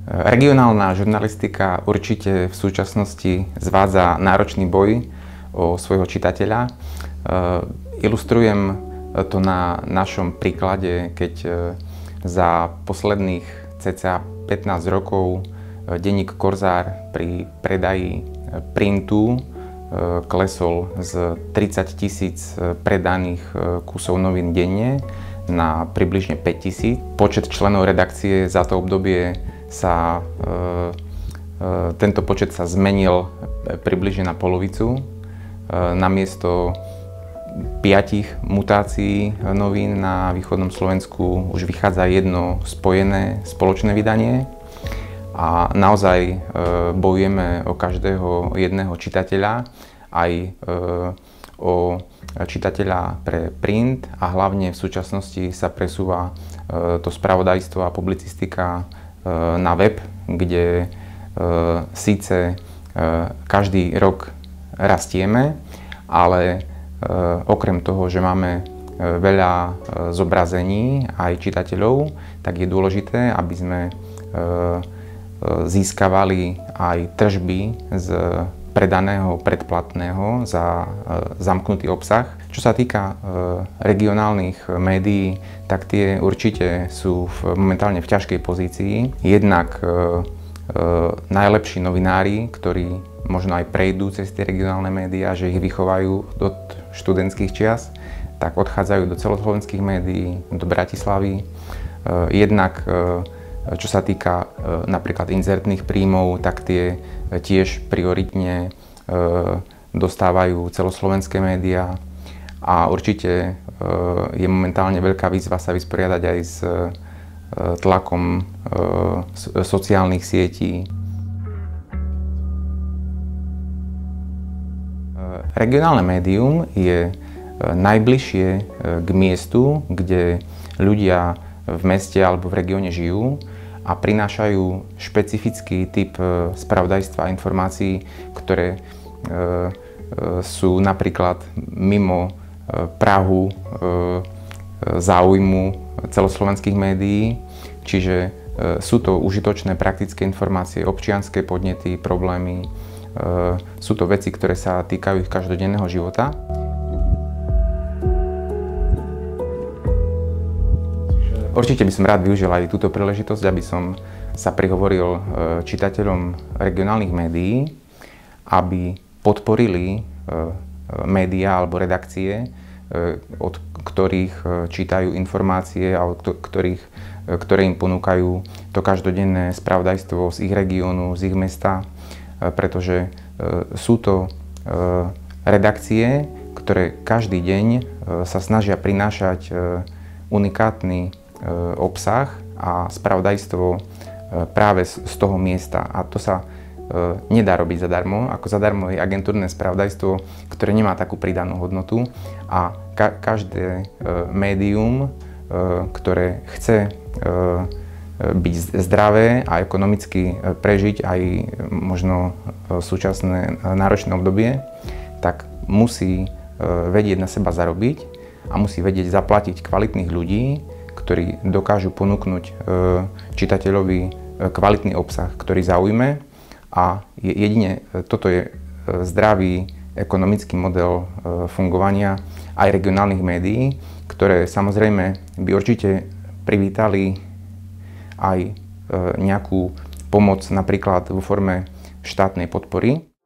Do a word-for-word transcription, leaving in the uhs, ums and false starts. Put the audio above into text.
Regionálna žurnalistika určite v súčasnosti zvádza náročný boj o svojho čitateľa. Ilustrujem to na našom príklade, keď za posledných cca pätnásť rokov denník Korzár pri predaji printu klesol z tridsať tisíc predaných kusov novín denne na približne päť tisíc. Počet členov redakcie za to obdobie sa, e, e, tento počet sa zmenil približne na polovicu. E, namiesto piatich mutácií novín na východnom Slovensku už vychádza jedno spojené spoločné vydanie. A naozaj e, bojujeme o každého jedného čitateľa, aj e, o čitateľa pre print a hlavne v súčasnosti sa presúva e, to spravodajstvo a publicistika e, na web, kde e, síce e, každý rok rastieme, ale e, okrem toho, že máme e, veľa e, zobrazení aj čitateľov, tak je dôležité, aby sme e, získavali aj tržby z predaného predplatného za zamknutý obsah. Čo sa týka regionálnych médií, tak tie určite sú v, momentálne v ťažkej pozícii. Jednak najlepší novinári, ktorí možno aj prejdú cez tie regionálne médiá, že ich vychovajú od študentských čias, tak odchádzajú do celoslovenských médií, do Bratislavy. Jednak čo sa týka e, napríklad inzertných príjmov, tak tie e, tiež prioritne e, dostávajú celoslovenské médiá a určite e, je momentálne veľká výzva sa vysporiadať aj s e, tlakom e, sociálnych sietí. E, regionálne médium je e, najbližšie e, k miestu, kde ľudia v meste alebo v regióne žijú a prinášajú špecifický typ spravodajstva a informácií, ktoré e, e, sú napríklad mimo e, prahu e, záujmu celoslovenských médií, čiže e, sú to užitočné praktické informácie, občianske podnety, problémy, e, sú to veci, ktoré sa týkajú ich každodenného života. Určite by som rád využil aj túto príležitosť, aby som sa prihovoril čitateľom regionálnych médií, aby podporili médiá alebo redakcie, od ktorých čítajú informácie a od ktorých, ktoré im ponúkajú to každodenné spravodajstvo z ich regiónu, z ich mesta, pretože sú to redakcie, ktoré každý deň sa snažia prinášať unikátny obsah a spravodajstvo práve z toho miesta. A to sa nedá robiť zadarmo. Ako zadarmo je agentúrne spravodajstvo, ktoré nemá takú pridanú hodnotu a ka každé médium, ktoré chce byť zdravé a ekonomicky prežiť aj možno súčasné náročné obdobie, tak musí vedieť na seba zarobiť a musí vedieť zaplatiť kvalitných ľudí, ktorí dokážu ponúknuť čitateľovi kvalitný obsah, ktorý zaujme. A jedine toto je zdravý ekonomický model fungovania aj regionálnych médií, ktoré samozrejme by určite privítali aj nejakú pomoc napríklad vo forme štátnej podpory.